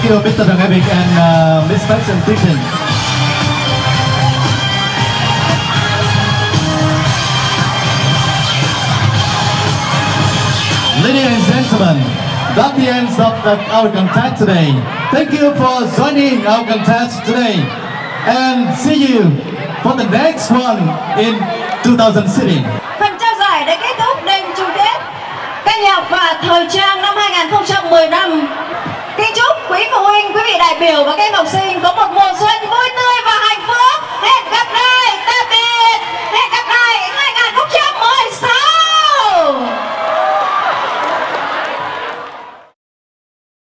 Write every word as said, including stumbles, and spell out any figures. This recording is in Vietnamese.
you, Mister Dongavik and uh, Miss Paxton Tiffin. Ladies and gentlemen, that's the end of the, our contest today. Thank you for joining our contest today, and see you for the next one in two thousand sixteen. Phần trao giải đã kết thúc đêm chung kết ca nhạc và thời trang năm hai nghìn không trăm mười lăm. Kính chúc quý phụ huynh, quý vị đại biểu và các em học sinh có một mùa xuân vui tươi.